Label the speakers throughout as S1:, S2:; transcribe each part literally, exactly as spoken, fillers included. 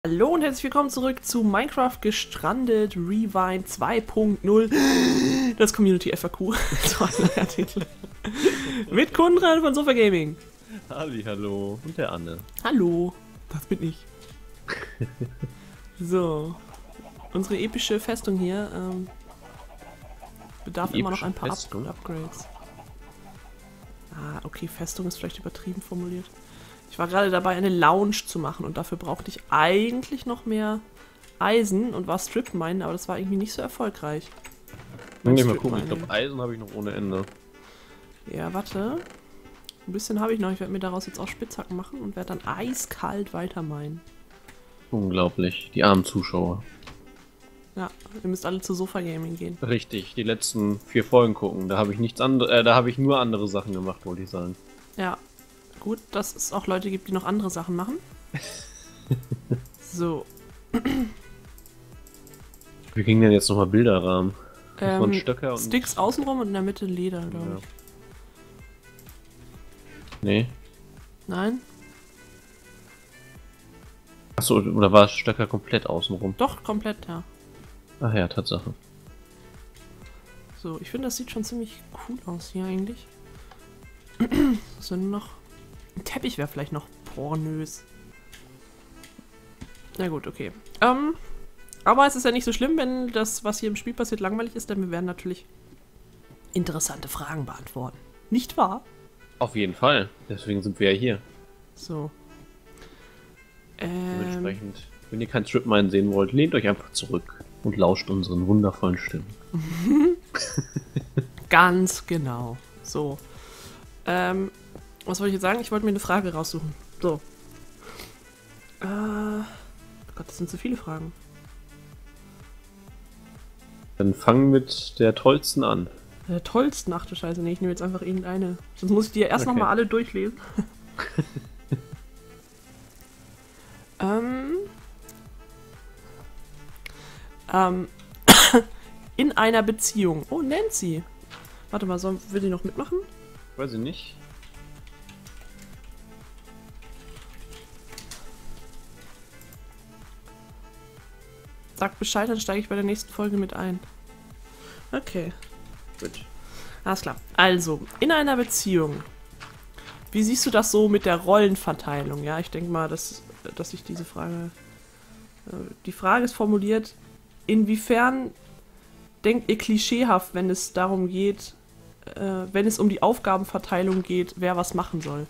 S1: Hallo und herzlich willkommen zurück zu Minecraft Gestrandet Rewind zwei Punkt null. Das Community F A Q. So ein Artikel. Mit Kundran von Sofa Gaming.
S2: Halli, hallo. Und der Anne.
S1: Hallo, das bin ich. So. Unsere epische Festung hier ähm, bedarf
S2: Die
S1: immer noch ein paar Up
S2: Festung?
S1: Upgrades. Ah, okay, Festung ist vielleicht übertrieben formuliert. Ich war gerade dabei, eine Lounge zu machen und dafür brauchte ich eigentlich noch mehr Eisen und war Strip Minen, aber das war irgendwie nicht so erfolgreich.
S2: Muss ich mal
S1: Strip
S2: gucken, ich
S1: Mining.
S2: glaube Eisen habe ich noch ohne Ende.
S1: Ja, warte. Ein bisschen habe ich noch. Ich werde mir daraus jetzt auch Spitzhacken machen und werde dann eiskalt weiter minen.
S2: Unglaublich, die armen Zuschauer.
S1: Ja, ihr müsst alle zu Sofa Gaming gehen.
S2: Richtig, die letzten vier Folgen gucken, da habe ich nichts anderes, äh, da habe ich nur andere Sachen gemacht, wollte ich sagen.
S1: Ja, gut, dass es auch Leute gibt, die noch andere Sachen machen. So.
S2: Wie ging denn jetzt nochmal Bilderrahmen?
S1: Ähm,
S2: Von Stöcker und...
S1: Sticks außenrum und in der Mitte Leder, glaube
S2: Ja.
S1: ich.
S2: Nee.
S1: Nein?
S2: Achso, oder war Stöcker komplett außenrum?
S1: Doch, komplett, ja.
S2: Ach ja, Tatsache.
S1: So, ich finde, das sieht schon ziemlich cool aus hier eigentlich. So, nur noch... Ein Teppich wäre vielleicht noch pornös. Na gut, okay. Ähm, aber es ist ja nicht so schlimm, wenn das, was hier im Spiel passiert, langweilig ist, denn wir werden natürlich interessante Fragen beantworten. Nicht wahr?
S2: Auf jeden Fall, deswegen sind wir ja hier.
S1: So. Ähm,
S2: Dementsprechend, wenn ihr kein Strip Mine sehen wollt, lehnt euch einfach zurück und lauscht unseren wundervollen Stimmen.
S1: ganz genau. So. Ähm, was wollte ich jetzt sagen? Ich wollte mir eine Frage raussuchen. So. Äh, oh Gott, das sind zu viele Fragen.
S2: Dann fangen mit der tollsten an.
S1: Der tollsten, ach du Scheiße, nee, ich nehme jetzt einfach irgendeine. Sonst muss ich die ja erst
S2: Okay.
S1: nochmal alle durchlesen. ähm. Ähm. In einer Beziehung. Oh, Nancy. Warte mal, soll, will die noch mitmachen?
S2: Weiß ich nicht.
S1: Sag Bescheid, dann steige ich bei der nächsten Folge mit ein. Okay. Gut. Alles klar. Also, in einer Beziehung. Wie siehst du das so mit der Rollenverteilung? Ja, ich denke mal, dass, dass ich diese Frage... äh, Die Frage ist formuliert, inwiefern denkt ihr klischeehaft, wenn es darum geht, äh, wenn es um die Aufgabenverteilung geht, wer was machen soll?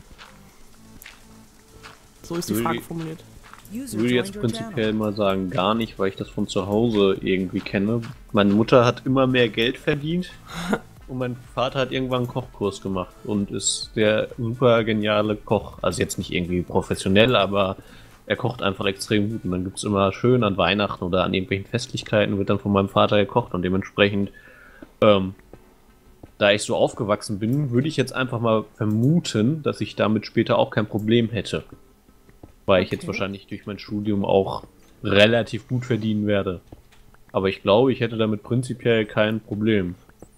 S1: So ist die
S2: Würde-
S1: Frage formuliert.
S2: Ich würde jetzt prinzipiell mal sagen, gar nicht, weil ich das von zu Hause irgendwie kenne. Meine Mutter hat immer mehr Geld verdient und mein Vater hat irgendwann einen Kochkurs gemacht und ist der super geniale Koch. Also jetzt nicht irgendwie professionell, aber er kocht einfach extrem gut. Und dann gibt es immer schön an Weihnachten oder an irgendwelchen Festlichkeiten wird dann von meinem Vater gekocht und dementsprechend, ähm, da ich so aufgewachsen bin, würde ich jetzt einfach mal vermuten, dass ich damit später auch kein Problem hätte. Weil ich jetzt
S1: Okay.
S2: wahrscheinlich durch mein Studium auch relativ gut verdienen werde. Aber ich glaube, ich hätte damit prinzipiell kein Problem.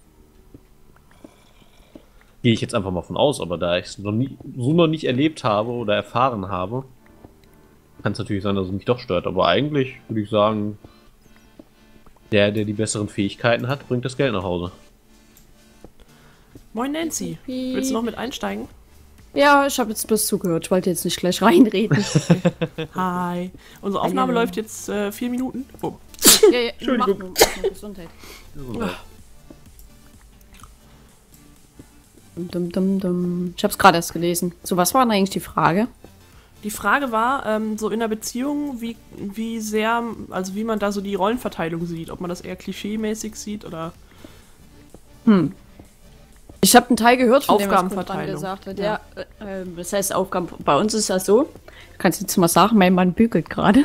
S2: Gehe ich jetzt einfach mal von aus, aber da ich es noch nie, so noch nicht erlebt habe oder erfahren habe, kann es natürlich sein, dass es mich doch stört. Aber eigentlich würde ich sagen, der, der die besseren Fähigkeiten hat, bringt das Geld nach Hause.
S1: Moin Nancy. Willst du noch mit einsteigen?
S3: Ja, ich habe jetzt bloß zugehört. Ich wollte jetzt nicht gleich reinreden.
S1: Hi. Unsere Aufnahme
S3: Hallo.
S1: läuft jetzt äh, vier Minuten. Oh.
S3: ja, ja,
S2: Entschuldigung.
S3: mach nur, mach nur Gesundheit. Dum, dum, dum. Ich habe es gerade erst gelesen. So, was war denn eigentlich die Frage?
S1: Die Frage war, ähm, so in einer Beziehung, wie, wie sehr, also wie man da so die Rollenverteilung sieht. Ob man das eher klischee-mäßig sieht oder...
S3: Hm. Ich habe einen Teil gehört, von dem was
S1: Aufgabenverteilung.
S3: Kundran gesagt hat.
S1: Ja.
S3: Ja, äh, äh, das heißt Aufgaben. Bei uns ist das so. Du kannst jetzt mal sagen, mein Mann bügelt gerade.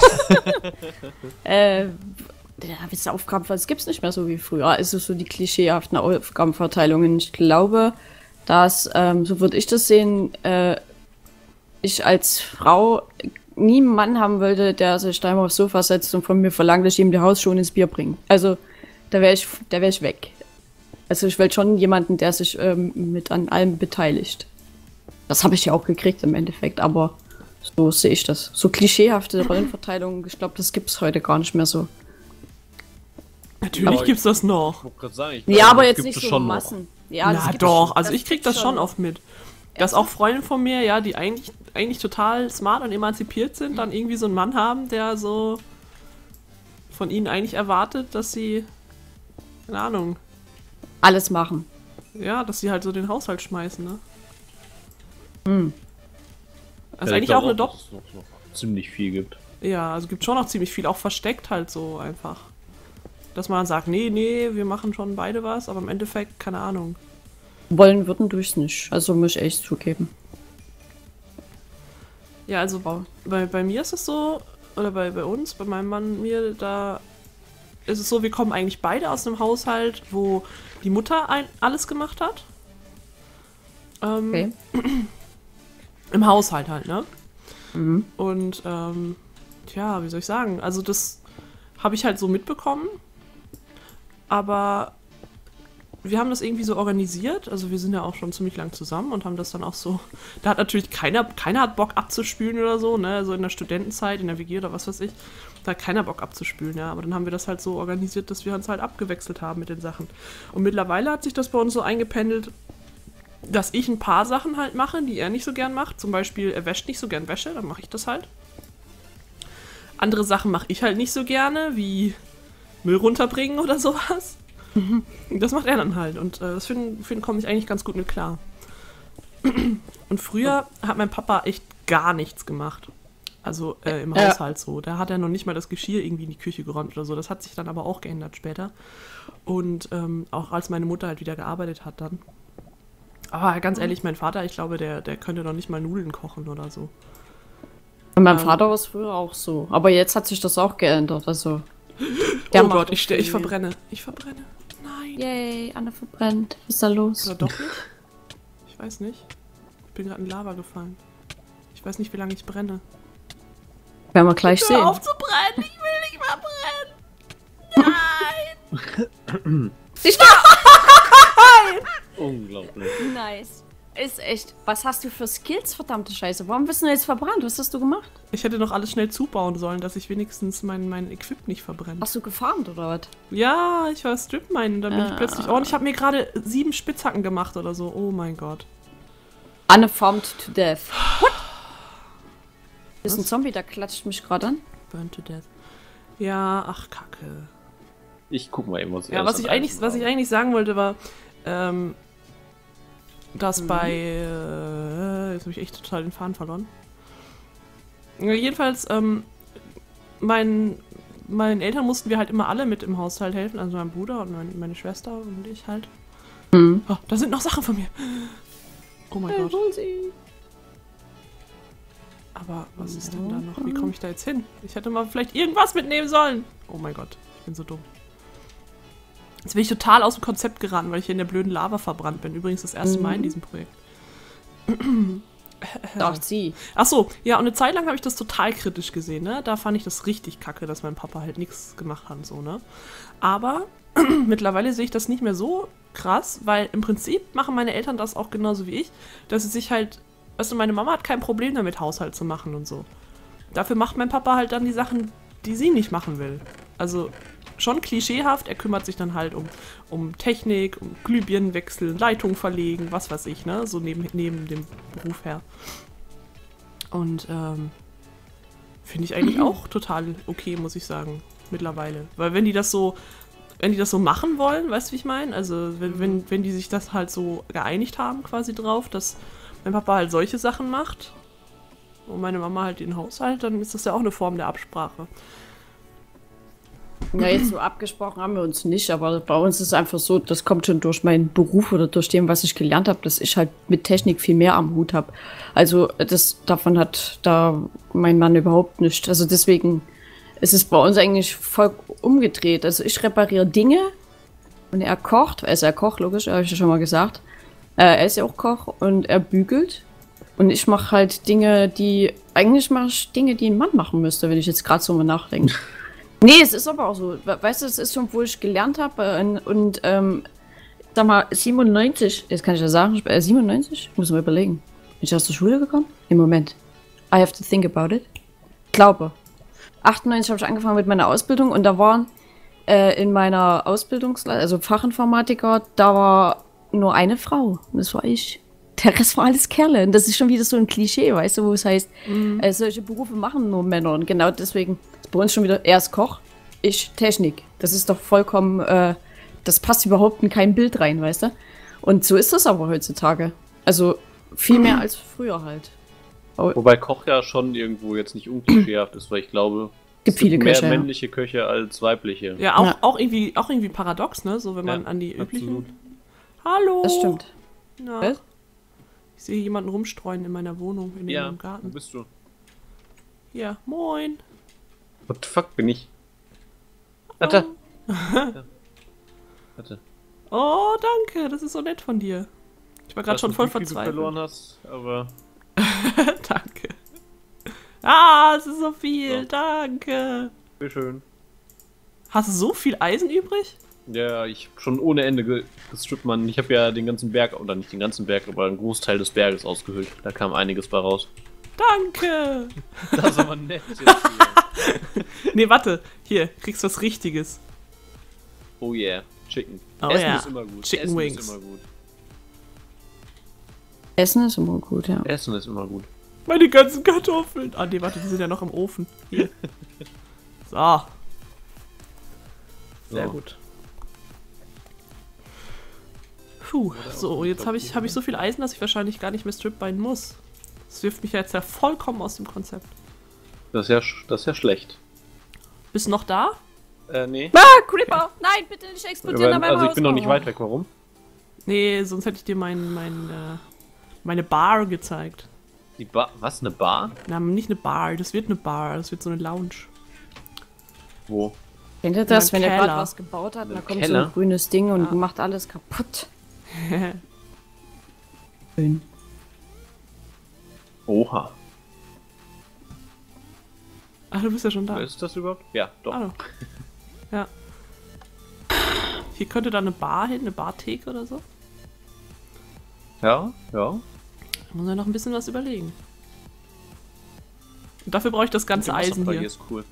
S3: äh, ja, wisst ihr, Aufgaben, es gibt's nicht mehr so wie früher. Es ist so die klischeehaften Aufgabenverteilungen. Ich glaube, dass, ähm, so würde ich das sehen, äh, ich als Frau nie einen Mann haben wollte, der sich da immer aufs Sofa setzt und von mir verlangt, dass ich ihm die Hausschuhe ins Bier bringe. Also, da wäre ich, da wäre ich weg. Also ich will schon jemanden, der sich ähm, mit an allem beteiligt. Das habe ich ja auch gekriegt im Endeffekt, aber So sehe ich das. So klischeehafte Rollenverteilung, ich glaube, das gibt es heute gar nicht mehr so.
S1: Natürlich gibt's das noch.
S2: Ich wollte gerade sagen, ich
S3: Ja,
S2: glaube,
S3: aber
S2: das
S3: jetzt
S2: gibt
S3: nicht
S2: es
S3: so
S2: schon
S3: Massen.
S2: noch.
S3: Ja,
S1: Na
S3: das gibt
S1: doch,
S3: es-
S1: also
S3: das
S1: ich krieg
S3: gibt's
S1: das schon oft mit. Dass auch Freunde von mir, ja, die eigentlich, eigentlich total smart und emanzipiert sind, dann irgendwie so einen Mann haben, der so von ihnen eigentlich erwartet, dass sie, keine Ahnung,
S3: Alles machen.
S1: ja, dass sie halt so den Haushalt schmeißen, ne?
S3: Hm.
S1: Das ist
S2: Ja, ich
S1: eigentlich
S2: glaub
S1: auch eine Doch.
S2: dass es noch, noch ziemlich viel gibt.
S1: Ja, also gibt schon noch ziemlich viel, auch versteckt halt so einfach. Dass man dann sagt, nee, nee, wir machen schon beide was, aber im Endeffekt, keine Ahnung.
S3: Wollen würden durchs nicht. Also muss ich echt zugeben.
S1: Ja, also bei, bei mir ist es so, oder bei, bei uns, bei meinem Mann und mir, da ist es so, wir kommen eigentlich beide aus einem Haushalt, wo die Mutter ein, alles gemacht hat. Ähm,
S3: Okay.
S1: Im Haushalt halt, ne?
S3: Mhm.
S1: Und, ähm, tja, wie soll ich sagen? Also das habe ich halt so mitbekommen, aber wir haben das irgendwie so organisiert, also wir sind ja auch schon ziemlich lang zusammen und haben das dann auch so, da hat natürlich keiner, keiner hat Bock abzuspülen oder so, ne, so in der Studentenzeit, in der W G oder was weiß ich, da hat keiner Bock abzuspülen, ja, aber dann haben wir das halt so organisiert, dass wir uns halt abgewechselt haben mit den Sachen. Und mittlerweile hat sich das bei uns so eingependelt, dass ich ein paar Sachen halt mache, die er nicht so gern macht, zum Beispiel, er wäscht nicht so gern Wäsche, dann mache ich das halt. Andere Sachen mache ich halt nicht so gerne, wie Müll runterbringen oder sowas. Das macht er dann halt und äh, das finde find, komme ich eigentlich ganz gut mit klar. Und früher hat mein Papa echt gar nichts gemacht. Also äh, im
S3: Ja.
S1: Haushalt so. Da hat er noch nicht mal das Geschirr irgendwie in die Küche geräumt oder so. Das hat sich dann aber auch geändert später. Und ähm, auch als meine Mutter halt wieder gearbeitet hat dann. Aber ganz ehrlich, mein Vater, ich glaube, der, der könnte noch nicht mal Nudeln kochen oder so.
S3: Und mein
S1: Ähm.
S3: Vater war es früher auch so. Aber jetzt hat sich das auch geändert. Also. Der
S1: oh
S3: macht
S1: Gott,
S3: das
S1: ich, steh, ich
S3: viel.
S1: verbrenne. Ich verbrenne. Nein.
S3: Yay, Anne verbrennt. Was ist da los?
S1: Oder doch nicht? Ich weiß nicht. Ich bin gerade in Lava gefallen. Ich weiß nicht, wie lange ich brenne.
S3: Werden wir gleich sehen.
S1: Hör auf zu brennen! Ich will nicht mehr brennen! Nein!
S3: Ich
S2: Unglaublich.
S3: Nice. Ist echt. Was hast du für Skills, verdammte Scheiße? Warum bist du jetzt verbrannt? Was hast du gemacht?
S1: Ich hätte noch alles schnell zubauen sollen, dass ich wenigstens mein, mein Equip nicht verbrenne.
S3: Hast du gefarmt oder was?
S1: Ja, ich war Strip-Minen, dann bin ich
S3: Ah.
S1: plötzlich... Oh, und ich habe mir gerade sieben Spitzhacken gemacht oder so. Oh mein Gott.
S3: Anne farmed to death. What? Ist ein
S1: Was?
S3: Zombie, der klatscht mich gerade an.
S1: Burn to death. Ja, ach, Kacke.
S2: Ich guck mal eben, was
S1: Ja, was ich eigentlich, was ich eigentlich sagen wollte, war, ähm, dass bei, äh, jetzt habe ich echt total den Faden verloren. Ja, jedenfalls, ähm, mein, meinen Eltern mussten wir halt immer alle mit im Haushalt helfen, also mein Bruder und mein, meine Schwester und ich halt.
S3: Mhm.
S1: Oh, da sind noch Sachen von mir. Oh mein Gott. Aber was ist denn da noch? Wie komme ich da jetzt hin? Ich hätte mal vielleicht irgendwas mitnehmen sollen. Oh mein Gott, ich bin so dumm. Jetzt bin ich total aus dem Konzept geraten, weil ich hier in der blöden Lava verbrannt bin. Übrigens das erste Mal in diesem Projekt.
S3: Ach, sie.
S1: Ach so, ja, und eine Zeit lang habe ich das total kritisch gesehen, ne? Da fand ich das richtig kacke, dass mein Papa halt nichts gemacht hat, so, ne? Aber mittlerweile sehe ich das nicht mehr so krass, weil im Prinzip machen meine Eltern das auch genauso wie ich, dass sie sich halt, weißt du, meine Mama hat kein Problem damit, Haushalt zu machen und so. Dafür macht mein Papa halt dann die Sachen, die sie nicht machen will. Also schon klischeehaft, er kümmert sich dann halt um, um Technik, um Glühbirnen wechseln, Leitung verlegen, was weiß ich, ne? So neben, neben dem Beruf her. Und ähm, finde ich eigentlich auch total okay, muss ich sagen, mittlerweile. Weil wenn die das so, wenn die das so machen wollen, weißt du, wie ich meine? Also wenn, wenn, wenn die sich das halt so geeinigt haben quasi drauf, dass mein Papa halt solche Sachen macht und meine Mama halt den Haushalt, dann ist das ja auch eine Form der Absprache.
S3: Ja, jetzt so abgesprochen haben wir uns nicht, aber bei uns ist es einfach so, das kommt schon durch meinen Beruf oder durch dem, was ich gelernt habe, dass ich halt mit Technik viel mehr am Hut habe. Also das davon hat da mein Mann überhaupt nicht. Also deswegen ist es bei uns eigentlich voll umgedreht. Also ich repariere Dinge und er kocht, also er kocht, logisch, habe ich ja schon mal gesagt. Äh, er ist ja auch Koch und er bügelt. Und ich mache halt Dinge, die, eigentlich mache ich Dinge, die ein Mann machen müsste, wenn ich jetzt gerade so mal nachdenke. Nee, es ist aber auch so. Weißt du, es ist schon, wo ich gelernt habe. Und, und ähm, sag mal, siebenundneunzig, jetzt kann ich ja sagen, äh, siebenundneunzig? Ich muss mal überlegen. Bin ich aus der Schule gekommen? Im Moment. I have to think about it. Glaube. achtundneunzig habe ich angefangen mit meiner Ausbildung und da waren äh, in meiner Ausbildungsklasse, also Fachinformatiker, da war nur eine Frau. Und das war ich. Der Rest war alles Kerle. Und das ist schon wieder so ein Klischee, weißt du, wo es heißt, mhm. äh, solche Berufe machen nur Männer. Und genau deswegen ist bei uns schon wieder erst Koch, ich Technik. Das ist doch vollkommen, äh, das passt überhaupt in kein Bild rein, weißt du? Und so ist das aber heutzutage. Also viel mehr als früher halt.
S2: Oh. Wobei Koch ja schon irgendwo jetzt nicht unklischeehaft ist, weil ich glaube,
S3: gibt
S2: es
S3: viele
S2: gibt mehr
S3: Köche,
S2: männliche Köche als weibliche.
S1: Ja, auch,
S3: Ja.
S1: auch, irgendwie, auch irgendwie paradox, ne? So, wenn man
S2: Ja,
S1: an die üblichen...
S2: absolut.
S1: Hallo!
S3: Das stimmt.
S1: Ja.
S3: Was?
S1: Ich sehe jemanden rumstreuen in meiner Wohnung, in
S2: Ja,
S1: meinem
S2: wo
S1: Garten.
S2: bist du?
S1: Ja, moin!
S2: What the fuck bin ich? Warte! Ja. Warte.
S1: Oh, danke, das ist so nett von dir. Ich war gerade schon voll
S2: wie viel du
S1: verzweifelt.
S2: verloren hast, aber...
S1: Danke. Ah, es ist so viel,
S2: So.
S1: danke.
S2: Sehr schön.
S1: Hast du so viel Eisen übrig?
S2: Ja, ich hab schon ohne Ende ge gestrippt, Mann. Ich habe ja den ganzen Berg, oder nicht den ganzen Berg, aber einen Großteil des Berges ausgehöhlt. Da kam einiges bei raus.
S1: Danke.
S2: Das ist aber nett jetzt hier.
S1: Nee, warte. Hier, kriegst was Richtiges.
S2: Oh yeah, Chicken.
S1: Oh
S2: Essen
S1: ja,
S2: ist immer gut.
S1: Chicken
S2: Essen
S1: Wings.
S2: ist immer gut.
S3: Essen ist immer gut, ja.
S2: Essen ist immer gut.
S1: Meine ganzen Kartoffeln. Ah, nee, warte, die sind ja noch im Ofen. Hier. So. Sehr
S2: So.
S1: gut. Puh, so, jetzt habe ich, hab ich so viel Eisen, dass ich wahrscheinlich gar nicht mehr stripbeinen muss. Das wirft mich jetzt ja vollkommen aus dem Konzept.
S2: Das ist ja, sch- das ist ja schlecht.
S1: Bist du noch da?
S2: Äh, nee.
S3: Ah, Creeper! Nein, bitte nicht explodieren
S2: Aber,
S3: an meinem
S2: also ich
S3: Haus.
S2: bin noch nicht
S3: Oh.
S2: weit weg, warum?
S1: Nee, sonst hätte ich dir mein, mein, äh, meine Bar gezeigt.
S2: Die Bar. Was? Eine Bar?
S1: Na, nicht eine Bar, das wird eine Bar, das wird so eine Lounge.
S2: Wo?
S3: Kennt ihr das,
S1: In
S3: wenn
S1: einem
S3: ihr gerade
S1: Keller.
S3: was gebaut habt,
S2: Im
S3: dann kommt
S2: Keller?
S3: so ein grünes Ding und
S1: Ja.
S3: macht alles kaputt? Schön.
S2: Oha.
S1: Ach, du bist ja schon da.
S2: Ist das überhaupt? Ja, doch.
S1: Hallo. Ja. Hier könnte da eine Bar hin, eine Bartheke oder so.
S2: Ja, ja.
S1: Da muss man noch ein bisschen was überlegen. Und dafür brauche ich das ganze
S2: Mit dem
S1: Eisen
S2: Wasserfall
S1: hier.
S2: hier ist cool.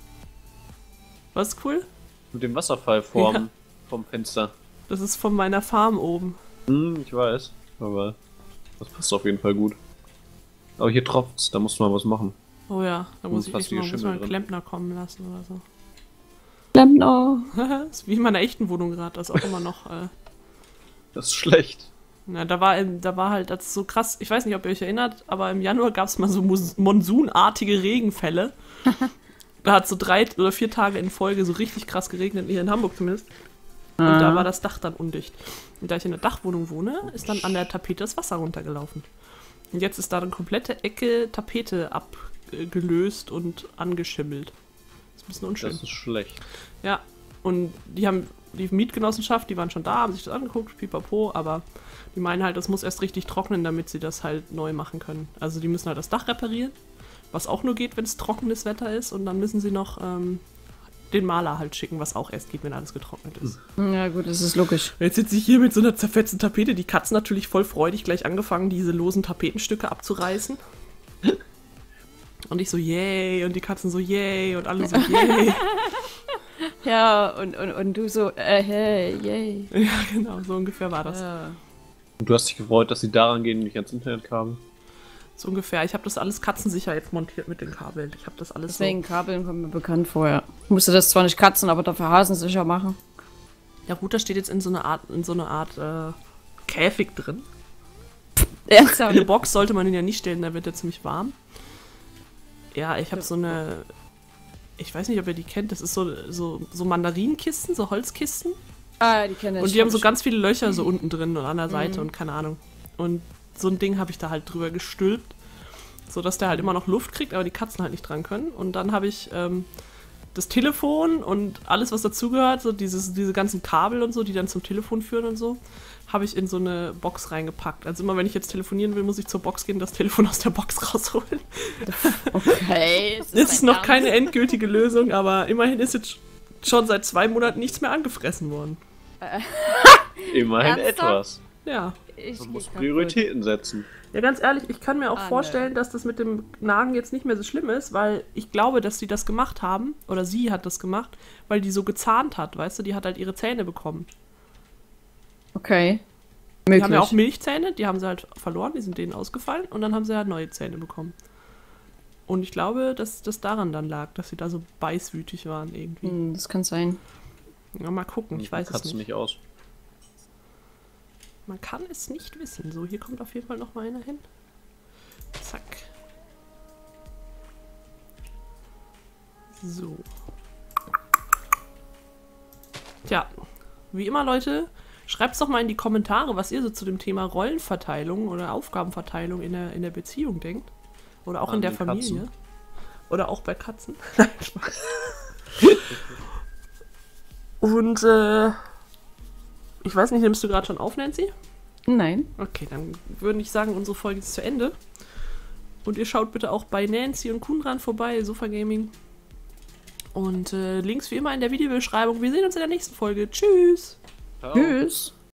S1: Was ist cool?
S2: Mit dem Wasserfall vorm,
S1: Ja.
S2: vom Fenster.
S1: Das ist von meiner Farm oben.
S2: Hm, ich weiß. Aber das passt auf jeden Fall gut. Aber hier tropft's, da musst du mal was machen.
S1: Oh ja, da muss
S2: Hm,
S1: ich
S2: fast
S1: echt mal,
S2: wie
S1: muss
S2: Schimmel
S1: mal einen
S2: drin.
S1: Klempner kommen lassen oder so.
S3: Klempner.
S1: Das ist wie in meiner echten Wohnung gerade, das ist auch immer noch. Äh,
S2: Das ist schlecht.
S1: na, da war, im- da war halt das so krass. Ich weiß nicht, ob ihr euch erinnert, aber im Januar gab es mal so mus- monsunartige Regenfälle. Da hat so drei oder vier Tage in Folge so richtig krass geregnet, hier in Hamburg zumindest. Und da war das Dach dann undicht. Und da ich in der Dachwohnung wohne, ist dann an der Tapete das Wasser runtergelaufen. Und jetzt ist da eine komplette Ecke Tapete abgelöst und angeschimmelt. Ist ein bisschen unschön.
S2: Das ist schlecht.
S1: Ja, und die haben die Mietgenossenschaft, die waren schon da, haben sich das angeguckt, pipapo, aber die meinen halt, das muss erst richtig trocknen, damit sie das halt neu machen können. Also die müssen halt das Dach reparieren, was auch nur geht, wenn es trockenes Wetter ist, und dann müssen sie noch ähm, den Maler halt schicken, was auch erst geht, wenn alles getrocknet ist.
S3: Ja gut, das ist logisch.
S1: Jetzt sitze ich hier mit so einer zerfetzten Tapete, die Katzen natürlich voll freudig gleich angefangen, diese losen Tapetenstücke abzureißen. Und ich so, yay, und die Katzen so, yay, und alle so, yay.
S3: Ja, und, und, und du so, äh, hey, yay.
S1: Ja, genau, so ungefähr war das.
S3: Ja.
S2: Und du hast dich gefreut, dass sie daran gehen und nicht ans Internet kamen?
S1: So ungefähr. Ich habe das alles katzensicher jetzt montiert mit den Kabeln. Ich habe das alles
S3: Deswegen Kabeln kommen mir bekannt vor, ja. Ich musste das zwar nicht Katzen, aber dafür Hasen sicher machen.
S1: so. Der Router steht jetzt in so einer Art, in so einer Art äh, Käfig drin. In
S3: Ernsthaft?
S1: eine Box sollte man ihn ja nicht stellen, da wird er ziemlich warm. Ja, ich habe so eine. Ich weiß nicht, ob ihr die kennt. Das ist so, so, so Mandarinenkisten, so Holzkisten.
S3: Ah, die kenne ich.
S1: Und die haben so
S3: Hab
S1: ganz viele Löcher so unten drin und an der Seite
S3: Mhm.
S1: und keine Ahnung. Und so ein Ding habe ich da halt drüber gestülpt, sodass der halt immer noch Luft kriegt, aber die Katzen halt nicht dran können. Und dann habe ich ähm, das Telefon und alles, was dazugehört, so dieses, diese ganzen Kabel und so, die dann zum Telefon führen und so, habe ich in so eine Box reingepackt. Also immer, wenn ich jetzt telefonieren will, muss ich zur Box gehen und das Telefon aus der Box rausholen.
S3: ich. Okay.
S1: Das ist noch keine endgültige Lösung, aber immerhin ist jetzt schon seit zwei Monaten nichts mehr angefressen worden.
S2: Immerhin
S3: Ernsthaft?
S2: etwas.
S1: Ja.
S3: Ich
S2: Man
S3: geh
S2: muss
S3: kaputt.
S2: Prioritäten setzen.
S1: Ja, ganz ehrlich, ich kann mir auch
S3: Ah,
S1: vorstellen, dass das mit dem Nagen jetzt nicht mehr so schlimm ist, weil ich glaube, dass sie das gemacht haben, oder sie hat das gemacht, weil die so gezahnt hat, weißt du, die hat halt ihre Zähne bekommen.
S3: Okay.
S1: Die
S3: Möglich.
S1: haben ja auch Milchzähne, die haben sie halt verloren, die sind denen ausgefallen und dann haben sie halt neue Zähne bekommen. Und ich glaube, dass das daran dann lag, dass sie da so beißwütig waren irgendwie.
S3: Hm, das kann sein.
S1: Ja, mal gucken, ich weiß es
S2: Katze
S1: nicht.
S2: nicht aus.
S1: Man kann es nicht wissen. So, hier kommt auf jeden Fall noch mal einer hin. Zack. So. Tja, wie immer, Leute, schreibt's doch mal in die Kommentare, was ihr so zu dem Thema Rollenverteilung oder Aufgabenverteilung in der, in der Beziehung denkt. Oder auch
S2: An
S1: in der
S2: den
S1: Familie.
S2: Katzen.
S1: Oder auch bei Katzen. Nein, Spaß. Und, äh, ich weiß nicht, nimmst du gerade schon auf, Nancy?
S3: Nein.
S1: Okay, dann würde ich sagen, unsere Folge ist zu Ende. Und ihr schaut bitte auch bei Nancy und Kunran vorbei, Sofa Gaming. Und äh, Links wie immer in der Videobeschreibung. Wir sehen uns in der nächsten Folge. Tschüss!
S2: Ciao.
S3: Tschüss.